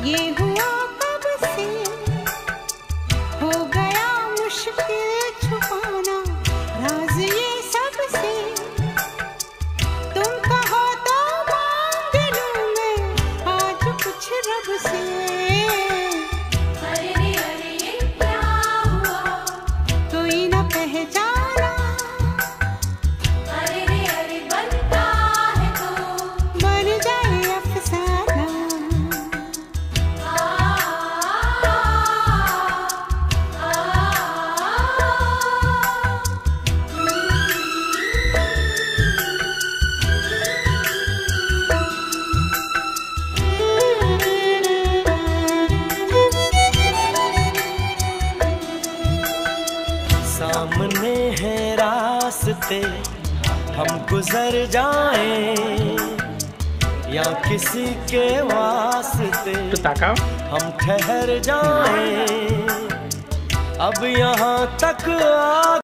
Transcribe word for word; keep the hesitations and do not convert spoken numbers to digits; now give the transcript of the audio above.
ये हुआ कब से हो गया मुश्किल छुपाना राज ये सबसे। तुम कहो तो मांग लूं मैं आज कुछ रब से। अरे रे अरे ये क्या हुआ, कोई न पहचाना। अरे रे अरे बनता है तो बन जाए अफसाना। आ, आ, आ, सामने है रास्ते हम गुजर जाएं या किसी के वास्ते हम ठहर जाएं। अब यहाँ तक आ